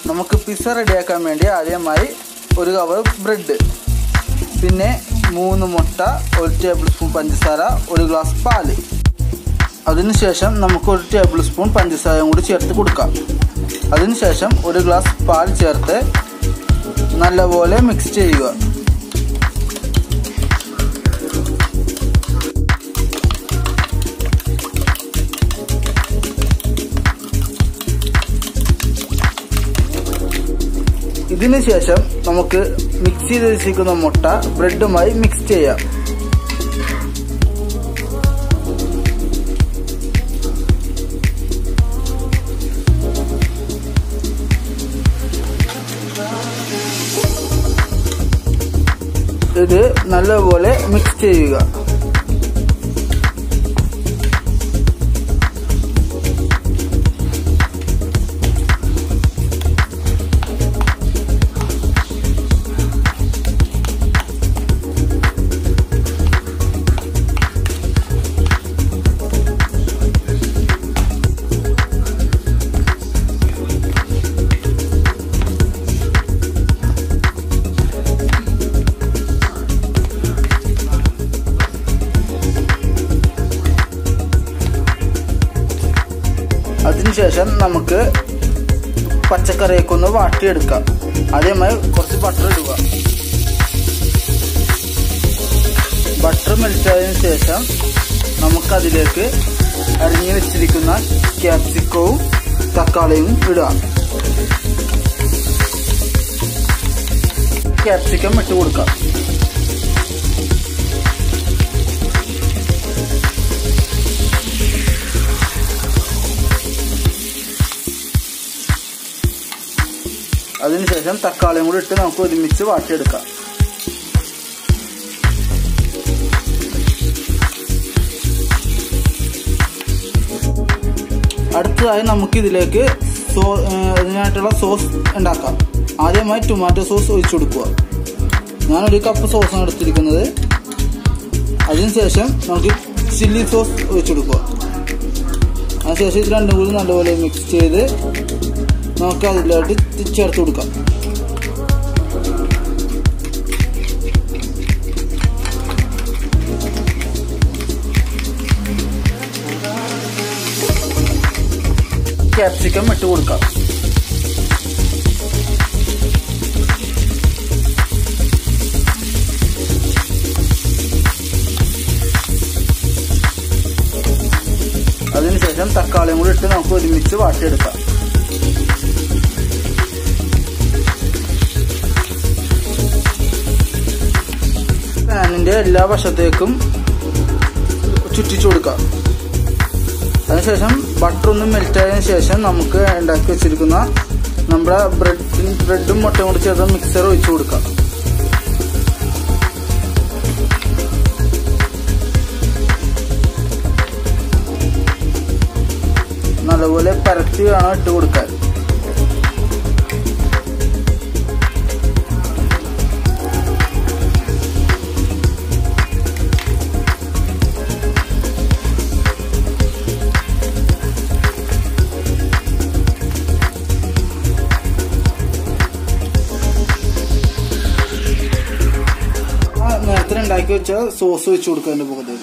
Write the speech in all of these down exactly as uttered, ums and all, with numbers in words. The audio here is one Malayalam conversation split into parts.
നമുക്ക് പിസ്സ റെഡിയാക്കാൻ വേണ്ടി ആദ്യമായി ഒരു കവർ ബ്രെഡ്, പിന്നെ മൂന്ന് മുട്ട, ഒരു ടേബിൾ സ്പൂൺ പഞ്ചസാര, ഒരു ഗ്ലാസ് പാല്. അതിനുശേഷം നമുക്ക് ഒരു ടേബിൾ സ്പൂൺ പഞ്ചസാരയും കൂടി ചേർത്ത് കൊടുക്കാം. അതിനുശേഷം ഒരു ഗ്ലാസ് പാൽ ചേർത്ത് നല്ലപോലെ മിക്സ് ചെയ്യുക. ഇതിന് ശേഷം നമുക്ക് മിക്സ് ചെയ്ത് വെച്ചിരിക്കുന്ന മുട്ട ബ്രെഡുമായി മിക്സ് ചെയ്യാം. ഇത് നല്ലപോലെ മിക്സ് ചെയ്യുക. അതിനുശേഷം നമുക്ക് പച്ചക്കറിയൊക്കെ ഒന്ന് വാട്ടിയെടുക്കാം. ആദ്യമായി കുറച്ച് ബട്ടർ ഇടുക. ബട്ടർ മെൽറ്റായതിനു ശേഷം നമുക്കതിലേക്ക് അരിഞ്ഞു വെച്ചിരിക്കുന്ന ക്യാപ്സിക്കവും തക്കാളിയും ഇടുക. ക്യാപ്സിക്കം ഇട്ട് കൊടുക്കാം. അതിനുശേഷം തക്കാളിയും കൂടി ഇട്ട് നമുക്ക് ഒരുമിച്ച് വാട്ടിയെടുക്കാം. അടുത്തതായി നമുക്ക് ഇതിലേക്ക് സോ ഇതിനായിട്ടുള്ള സോസ് ഉണ്ടാക്കാം. ആദ്യമായി ടൊമാറ്റോ സോസ് ഒഴിച്ചു കൊടുക്കുക. ഞാനൊരു കപ്പ് സോസാണ് എടുത്തിരിക്കുന്നത്. അതിനുശേഷം നമുക്ക് ചില്ലി സോസ് ഒഴിച്ചു കൊടുക്കുക. അതിനുശേഷം ഇത് രണ്ടും കൂടി നല്ലപോലെ മിക്സ് ചെയ്ത് നമുക്ക് അതിലോട്ട് ചേർത്ത് കൊടുക്കാം. ക്യാപ്സിക്കം ഇട്ട് കൊടുക്കാം. അതിനുശേഷം തക്കാളിയും കൂടി ഇട്ട് നമുക്ക് ഒരുമിച്ച് വാട്ടിയെടുക്കാം. പാനിന്റെ എല്ലാ വശത്തേക്കും ചുറ്റിച്ചു കൊടുക്കാം. അതിനുശേഷം ബട്ടർ ഒന്ന് മെൽറ്റ് ആയതിനു ശേഷം നമുക്ക് ഉണ്ടാക്കി വെച്ചിരിക്കുന്ന നമ്മുടെ ബ്രെഡ് ബ്രെഡും മുട്ടയും കൂടി ചേർത്ത് മിക്സർ ഒഴിച്ചു കൊടുക്കാം. നല്ലപോലെ പരത്തി വേണം ഇട്ട് കൊടുക്കാൻ. നേരത്തെ ഉണ്ടാക്കി വെച്ച സോസ് വെച്ച് കൊടുക്കുക. അതിന്റെ മുഖത്തേക്ക്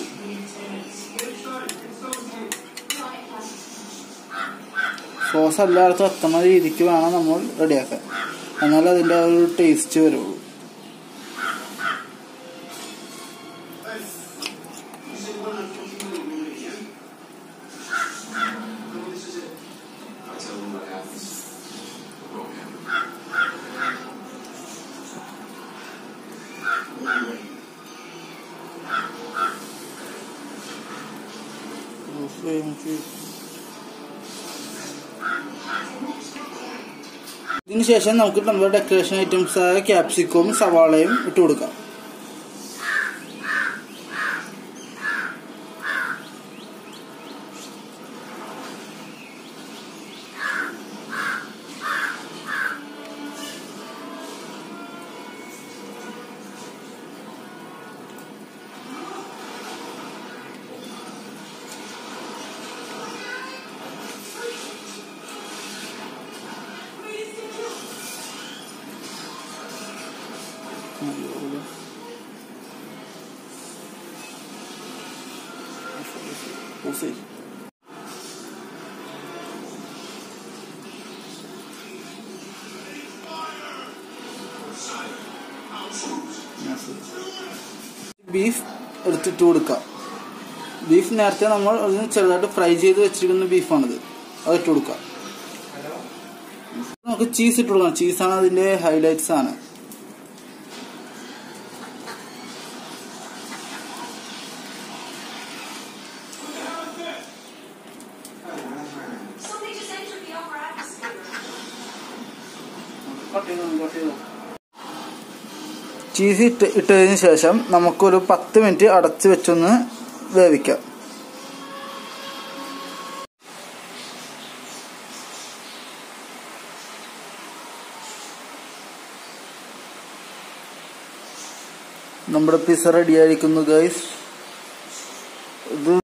സോസ് എല്ലായിടത്തും എത്തുന്ന രീതിക്ക് വേണം നമ്മൾ റെഡിയാക്കാൻ. എന്നാലും അതിന്റെ ഒരു ടേസ്റ്റ് വരുള്ളൂ. ഇതിനുശേഷം നമുക്ക് നമ്മുടെ ഡെക്കറേഷൻ ഐറ്റംസ് ആയ ക്യാപ്സിക്കവും സവാളയും ഇട്ട് കൊടുക്കാം. ബീഫ് എടുത്തിട്ട് കൊടുക്കാം. ബീഫ് നേരത്തെ നമ്മൾ ചെറുതായിട്ട് ഫ്രൈ ചെയ്ത് വെച്ചിരിക്കുന്ന ബീഫാണിത്, അത് ഇട്ട് കൊടുക്കാം. നമുക്ക് ചീസ് ഇട്ട് കൊടുക്കണം. ചീസാണ് അതിന്റെ ഹൈലൈറ്റ്സ് ആണ്. ചീസ് ഇട്ട് ഇട്ടതിന് ശേഷം നമുക്കൊരു പത്ത് മിനിറ്റ് അടച്ചു വെച്ചൊന്ന് വേവിക്കാം. നമ്മുടെ പിസ്സ റെഡി ആയിരിക്കുന്നു ഗൈസ്. ഇത്